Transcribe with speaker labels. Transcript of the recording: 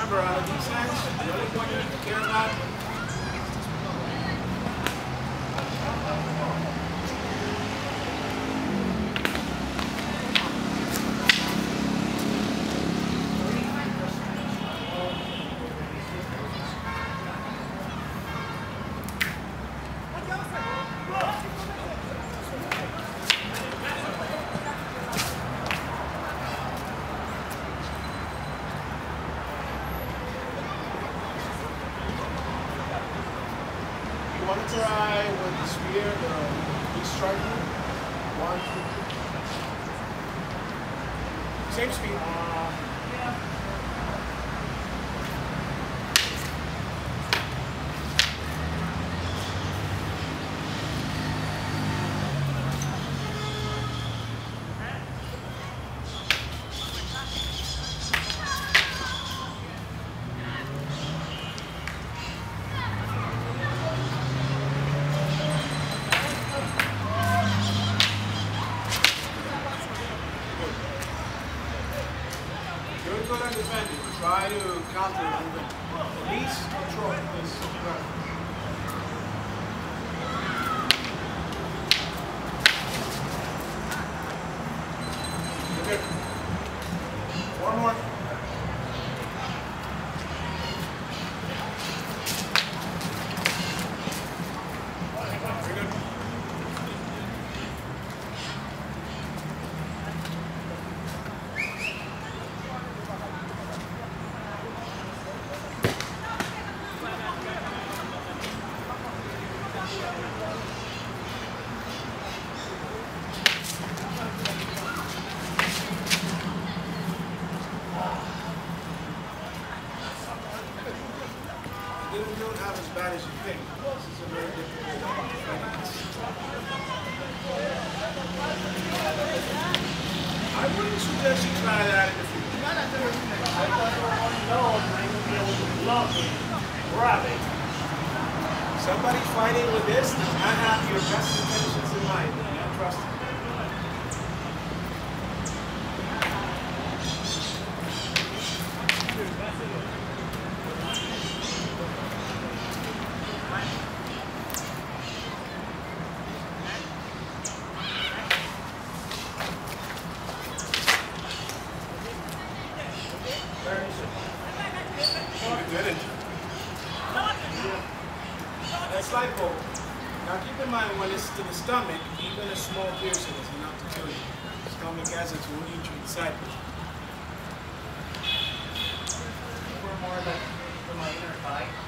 Speaker 1: remember, out of these hands, the only one you need to care about want to try with the spear, the big strike move. 1, 2, 3. Same speed. Good on defending. Try to counter it movement. At least control this ground. Okay. One more. Very good. You don't have as bad as you think. This is a very difficult fight. I wouldn't suggest you try that in the future. Somebody fighting with this does not have your best intentions in mind. You don't trust him. That's light bulb. Now keep in mind when it's to the stomach, even a small piercing is enough to kill you. The stomach has its wound inside.
Speaker 2: We're more like from my inner thigh.